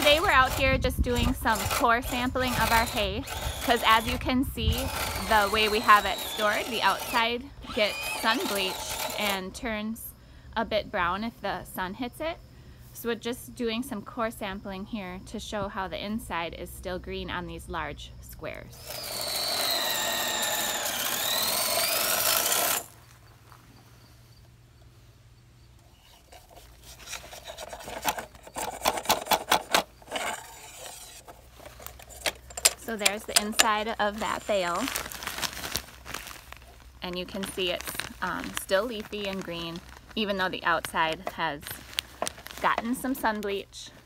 today we're out here just doing some core sampling of our hay, because as you can see, the way we have it stored, the outside gets sun bleached and turns a bit brown if the sun hits it. So we're just doing some core sampling here to show how the inside is still green on these large squares. So there's the inside of that bale, and you can see it's still leafy and green, even though the outside has gotten some sun bleach.